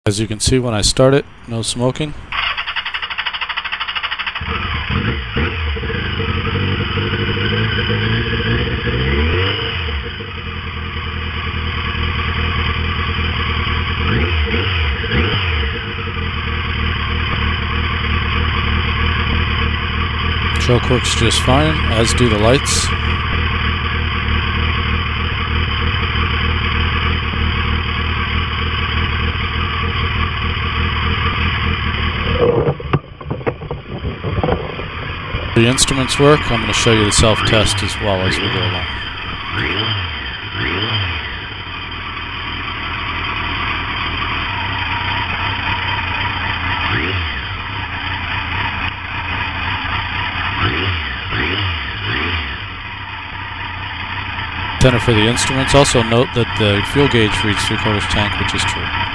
As you can see when I start it, no smoking. Choke works just fine, as do the lights. The instruments work. I'm going to show you the self-test as well as we go along. Tenor for the instruments. Also note that the fuel gauge reads 3/4 tank, which is true.